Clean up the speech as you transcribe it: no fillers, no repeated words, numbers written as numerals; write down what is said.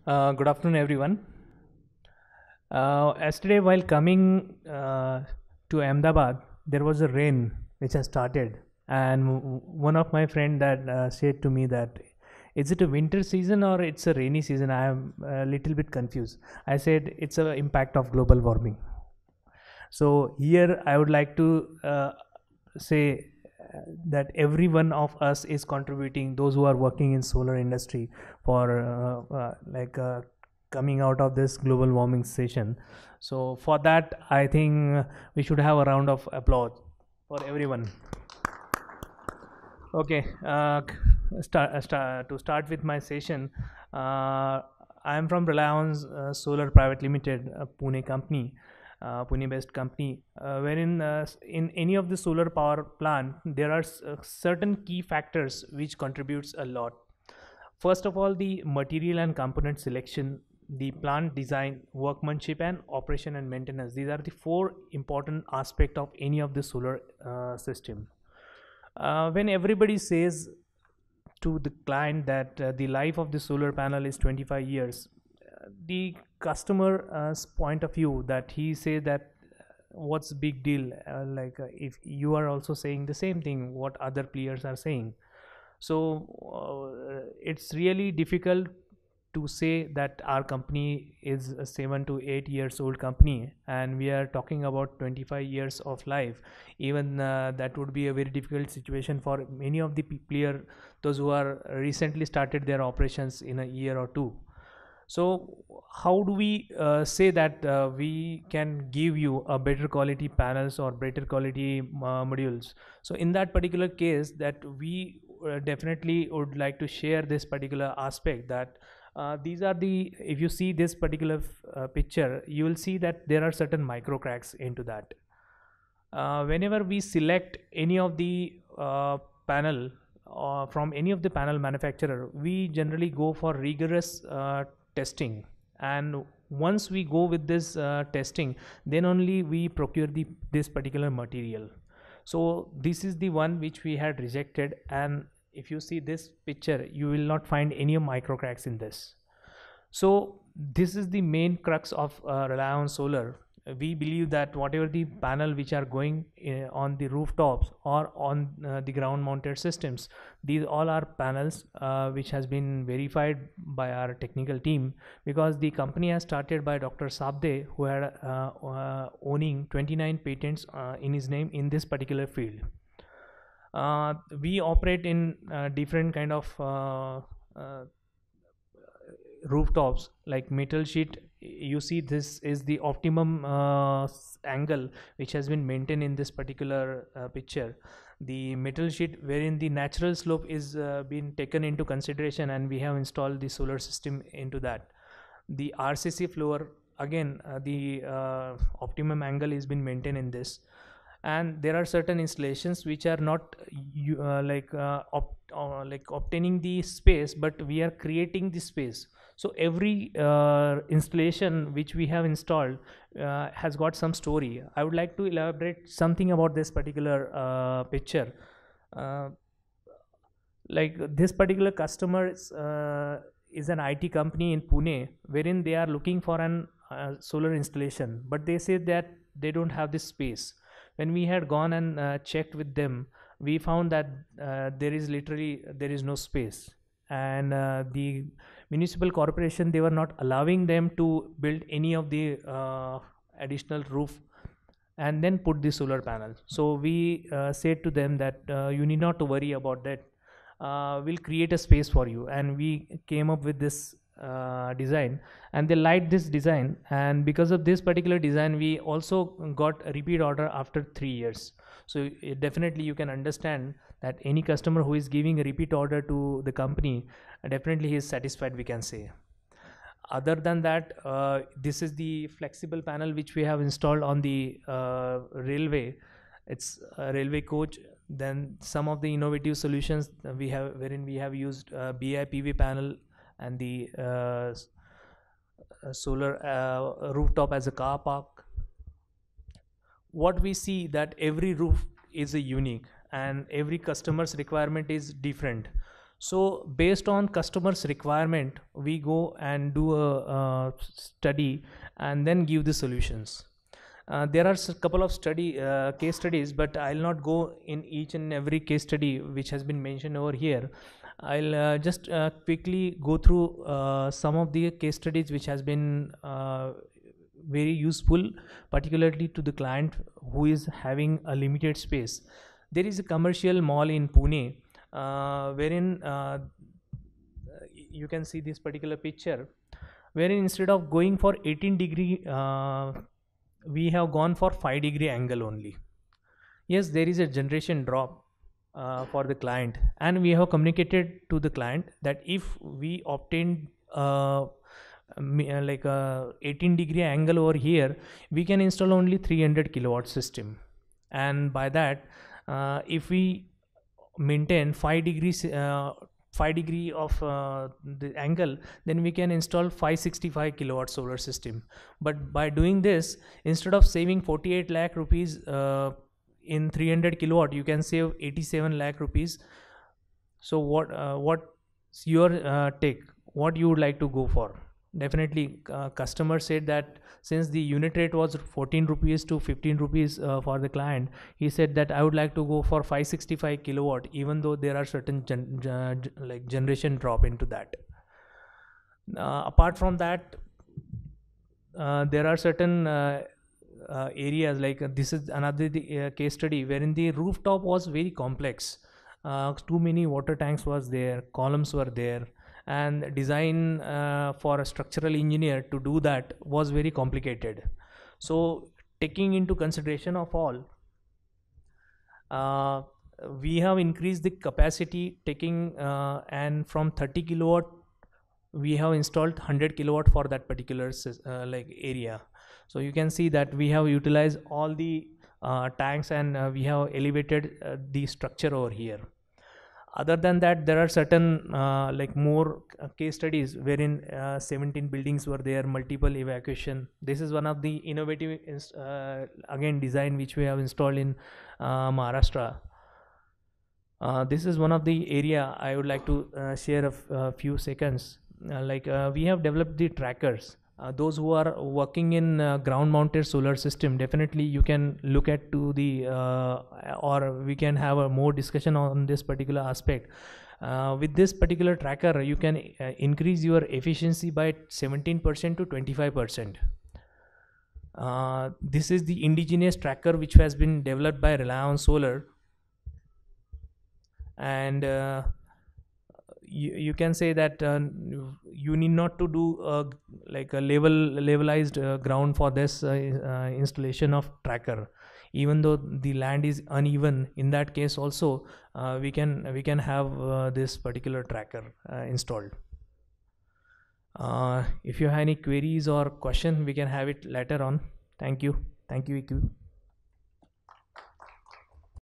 Good afternoon, everyone. Yesterday, while coming to Ahmedabad, there was a rain which has started, and one of my friend that said to me that, "Is it a winter season or it's a rainy season?" I am a little bit confused. I said it's a impact of global warming. So here, I would like to say that every one of us is contributing. Those who are working in solar industry for coming out of this global warming session. So for that, I think we should have a round of applause for everyone. Okay, to start with my session, I am from Reliance Solar Private Limited, a Pune company, Pune-based company, wherein in any of the solar power plant, there are certain key factors which contributes a lot. First of all, the material and component selection, the plant design, workmanship, and operation and maintenance. These are the four important aspects of any of the solar system. When everybody says to the client that the life of the solar panel is 25 years, the customer's point of view that he say that what's big deal, if you are also saying the same thing what other players are saying. So it's really difficult to say that our company is a 7 to 8 years old company and we are talking about 25 years of life. Even that would be a very difficult situation for many of the player, those who are recently started their operations in a year or two. So how do we say that we can give you a better quality panels or better quality modules? So in that particular case, that we definitely would like to share this particular aspect, that these are the, if you see this particular picture, you will see that there are certain micro cracks into that. Whenever we select any of the panel from any of the panel manufacturer, we generally go for rigorous testing, and once we go with this testing, then only we procure this particular material. So this is the one which we had rejected, and if you see this picture, you will not find any micro cracks in this. So this is the main crux of Reliance Solar. We believe that whatever the panel which are going on the rooftops or on the ground mounted systems, these all are panels which has been verified by our technical team, because the company has started by Dr. Sabde, who had owning 29 patents in his name in this particular field. We operate in different kind of rooftops, like metal sheet. You see this is the optimum angle which has been maintained in this particular picture. The metal sheet wherein the natural slope is being taken into consideration, and we have installed the solar system into that. The RCC floor, again, the optimum angle is been maintained in this. And there are certain installations which are not like obtaining the space, but we are creating the space. So every installation which we have installed has got some story. I would like to elaborate something about this particular picture. uh, like this particular customer is an IT company in Pune, wherein they are looking for an solar installation, but they say that they don't have this space. When we had gone and checked with them, we found that there is no space, and the municipal corporation, they were not allowing them to build any of the additional roof and then put the solar panel. So we said to them that you need not to worry about that, we'll create a space for you. And we came up with this design, and they liked this design, and because of this particular design, we also got a repeat order after 3 years. So definitely you can understand that any customer who is giving a repeat order to the company, definitely he is satisfied, we can say. Other than that, this is the flexible panel which we have installed on the railway. It's a railway coach. Then some of the innovative solutions we have, wherein we have used BIPV panel and the solar rooftop as a car park. What we see that every roof is a unique, and every customer's requirement is different. So based on customers requirement, we go and do a study and then give the solutions. There are a couple of case studies, but I'll not go in each and every case study which has been mentioned over here. I'll just quickly go through some of the case studies which has been very useful, particularly to the client who is having a limited space. There is a commercial mall in Pune, wherein you can see this particular picture, wherein instead of going for 18-degree, we have gone for 5-degree angle only. Yes, there is a generation drop for the client, and we have communicated to the client that if we obtain like a 18-degree angle over here, we can install only 300 kilowatt system, and by that, if we maintain 5 degree of the angle, then we can install 565 kilowatt solar system. But by doing this, instead of saving 48 lakh rupees in 300 kilowatt, you can save 87 lakh rupees. So what's your take? What you would like to go for? Definitely, customer said that since the unit rate was 14 rupees to 15 rupees for the client, he said that I would like to go for 565 kilowatt, even though there are certain like generation drop into that. Apart from that, there are certain areas like this is another case study wherein the rooftop was very complex. Too many water tanks was there, columns were there, and design for a structural engineer to do that was very complicated. So taking into consideration of all, we have increased the capacity, taking and from 30 kilowatt we have installed 100 kilowatt for that particular like area. So you can see that we have utilized all the tanks, and we have elevated the structure over here. Other than that, there are certain like more case studies wherein 17 buildings were there, multiple evacuation. This is one of the innovative again design which we have installed in Maharashtra. This is one of the area I would like to share a few seconds. We have developed the trackers. Those who are working in ground mounted solar system, definitely you can look at to the or we can have a more discussion on this particular aspect. With this particular tracker, you can increase your efficiency by 17% to 25%. This is the indigenous tracker which has been developed by Reliance Solar, and you can say that you need not to do like a levelized ground for this installation of tracker. Even though the land is uneven, in that case also we can have this particular tracker installed. If you have any queries or question, we can have it later on. Thank you, EQ.